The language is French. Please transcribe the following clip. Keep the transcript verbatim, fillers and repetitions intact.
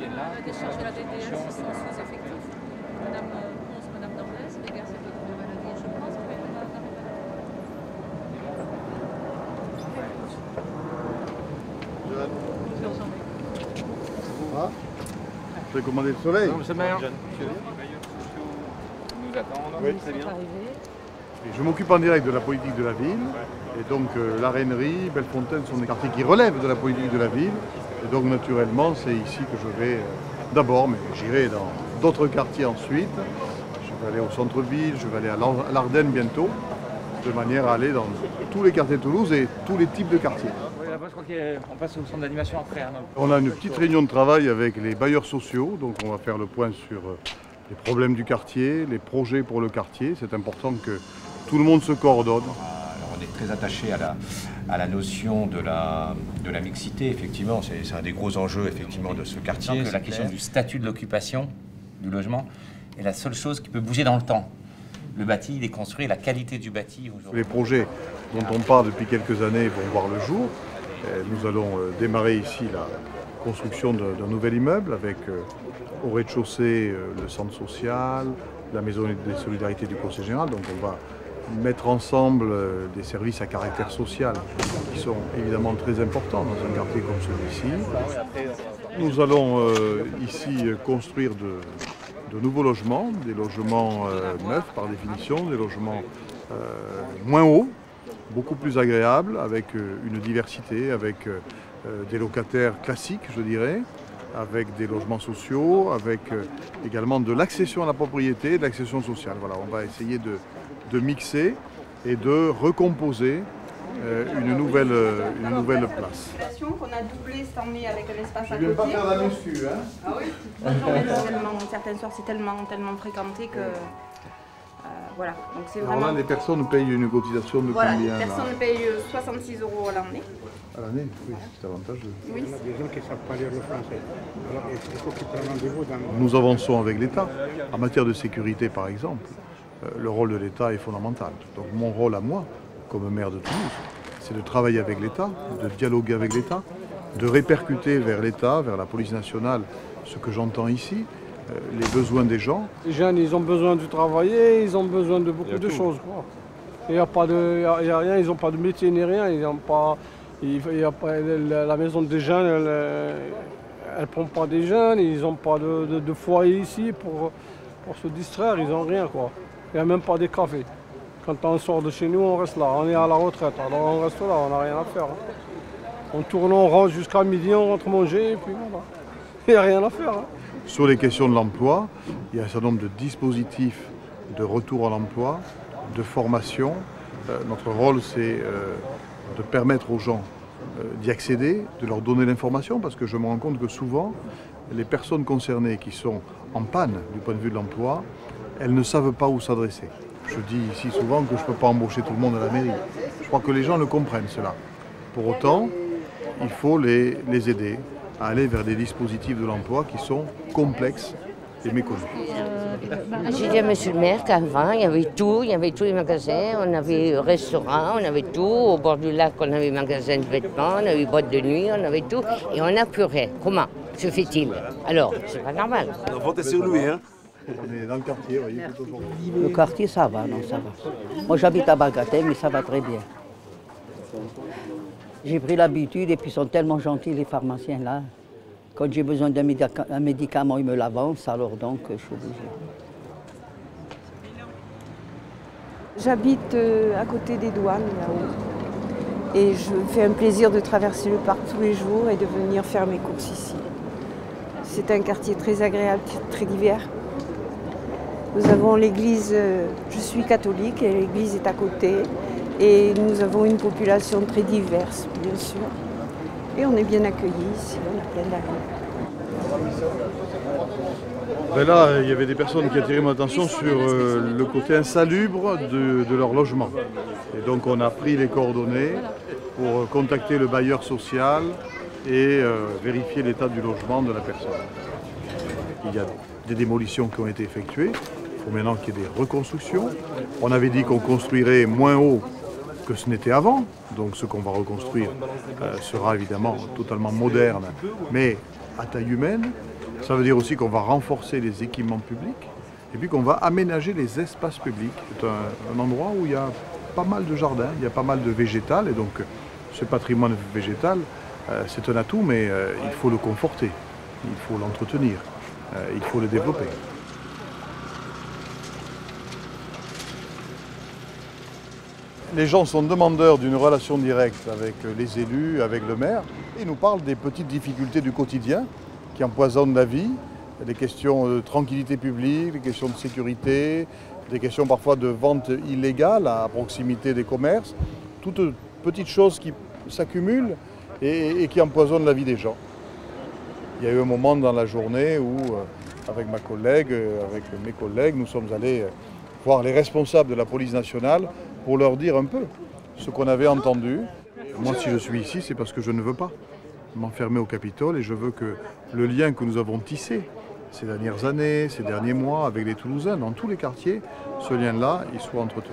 là. Décharger la D D S, ils sont sous-effectifs. Madame Ponce, Madame Dorlès, les gars, c'est de maladie, je pense, mais on arrive Ah, vous avez commandé le soleil? Non, c'est meilleur. Nous attendons. Oui, c'est bien. Je m'occupe en direct de la politique de la ville. Et donc euh, la Rainerie, Bellefontaine sont des quartiers qui relèvent de la politique de la ville. Et donc naturellement, c'est ici que je vais euh, d'abord, mais j'irai dans d'autres quartiers ensuite. Je vais aller au centre-ville, je vais aller à l'Ardenne bientôt, de manière à aller dans tous les quartiers de Toulouse et tous les types de quartiers. Oui, là-bas, je crois qu'on passe au centre d'animation après. Hein, on a une petite réunion de travail avec les bailleurs sociaux, donc on va faire le point sur euh, les problèmes du quartier, les projets pour le quartier. C'est important que tout le monde se coordonne. Alors on est très attaché à la, à la notion de la, de la mixité, effectivement. C'est un des gros enjeux effectivement de ce quartier. Que la question du statut de l'occupation du logement est la seule chose qui peut bouger dans le temps. Le bâti, il est construit, la qualité du bâti aujourd'hui. Les projets dont on parle depuis quelques années vont voir le jour. Nous allons démarrer ici la construction d'un nouvel immeuble avec au rez-de-chaussée le centre social, la maison des solidarités du Conseil général. Donc on va mettre ensemble des services à caractère social qui sont évidemment très importants dans un quartier comme celui-ci. Nous allons euh, ici construire de, de nouveaux logements, des logements euh, neufs par définition, des logements euh, moins hauts, beaucoup plus agréables, avec euh, une diversité, avec euh, des locataires classiques, je dirais, avec des logements sociaux, avec euh, également de l'accession à la propriété, de l'accession sociale. Voilà, on va essayer de de mixer et de recomposer euh, une, nouvelle, euh, une nouvelle place. On a doublé cette année avec un espace à côté. Je ne vais pas faire la muscu, hein. Ah oui. Tellement, certains soirs, c'est tellement, tellement fréquenté que... Euh, voilà. Donc c'est vraiment... Alors là, les personnes payent une cotisation de voilà, combien? Les personnes là payent soixante-six euros à l'année. À l'année, oui, c'est avantageux. Oui. Il y en a des gens qui ne savent pas lire le français. Alors il faut qu'ils prennent rendez-vous dans... Nous avançons avec l'État. En matière de sécurité, par exemple, le rôle de l'État est fondamental. Donc mon rôle à moi, comme maire de Toulouse, c'est de travailler avec l'État, de dialoguer avec l'État, de répercuter vers l'État, vers la police nationale, ce que j'entends ici, euh, les besoins des gens. Les jeunes, ils ont besoin de travailler, ils ont besoin de beaucoup de choses. Il n'y a pas de, il y a rien, ils n'ont pas de métier ni rien, ils n'ont pas, il y a pas, la maison des jeunes, elle ne prend pas des jeunes, ils n'ont pas de, de, de foyer ici pour, pour se distraire, ils n'ont rien quoi. Il n'y a même pas des cafés. Quand on sort de chez nous, on reste là. On est à la retraite, alors on reste là, on n'a rien à faire. Hein. On tourne, on rentre jusqu'à midi, on rentre manger, et puis voilà. Il n'y a rien à faire. Hein. Sur les questions de l'emploi, il y a un certain nombre de dispositifs de retour à l'emploi, de formation. Euh, notre rôle, c'est euh, de permettre aux gens euh, d'y accéder, de leur donner l'information, parce que je me rends compte que souvent, les personnes concernées qui sont en panne du point de vue de l'emploi, elles ne savent pas où s'adresser. Je dis ici souvent que je ne peux pas embaucher tout le monde à la mairie. Je crois que les gens le comprennent cela. Pour autant, il faut les, les aider à aller vers des dispositifs de l'emploi qui sont complexes et méconnus. J'ai dit à monsieur le maire qu'avant, il y avait tout, il y avait tous les magasins, on avait restaurant, on avait tout. Au bord du lac, on avait magasin de vêtements, on avait boîte de nuit, on avait tout. Et on n'a plus rien. Comment se fait-il? Alors, c'est pas normal. On a voté sur lui, hein. On est dans le quartier, vous voyez, tout au fond. Le quartier, ça va, non, ça va. Moi, j'habite à Bagatelle, mais ça va très bien. J'ai pris l'habitude et puis ils sont tellement gentils, les pharmaciens, là. Quand j'ai besoin d'un médica médicament, ils me l'avancent, alors donc, je suis obligée. J'habite à côté des douanes, là-haut. Et je me fais un plaisir de traverser le parc tous les jours et de venir faire mes courses ici. C'est un quartier très agréable, très divers. Nous avons l'église, je suis catholique et l'église est à côté. Et nous avons une population très diverse, bien sûr. Et on est bien accueillis ici, on a plein d'amis. Ben là, il y avait des personnes qui attiraient mon attention sur euh, le côté insalubre de, de leur logement. Et donc on a pris les coordonnées pour contacter le bailleur social et euh, vérifier l'état du logement de la personne. Il y a des démolitions qui ont été effectuées. Il faut maintenant qu'il y ait des reconstructions. On avait dit qu'on construirait moins haut que ce n'était avant. Donc ce qu'on va reconstruire euh, sera évidemment totalement moderne, mais à taille humaine. Ça veut dire aussi qu'on va renforcer les équipements publics et puis qu'on va aménager les espaces publics. C'est un, un endroit où il y a pas mal de jardins, il y a pas mal de végétal et donc ce patrimoine végétal, euh, c'est un atout, mais euh, il faut le conforter, il faut l'entretenir, euh, il faut le développer. Les gens sont demandeurs d'une relation directe avec les élus, avec le maire. Ils nous parlent des petites difficultés du quotidien qui empoisonnent la vie, des questions de tranquillité publique, des questions de sécurité, des questions parfois de vente illégale à proximité des commerces. Toutes petites choses qui s'accumulent et, et qui empoisonnent la vie des gens. Il y a eu un moment dans la journée où, avec ma collègue, avec mes collègues, nous sommes allés voir les responsables de la police nationale pour leur dire un peu ce qu'on avait entendu. Moi, si je suis ici, c'est parce que je ne veux pas m'enfermer au Capitole et je veux que le lien que nous avons tissé ces dernières années, ces derniers mois avec les Toulousains, dans tous les quartiers, ce lien-là, il soit entretenu.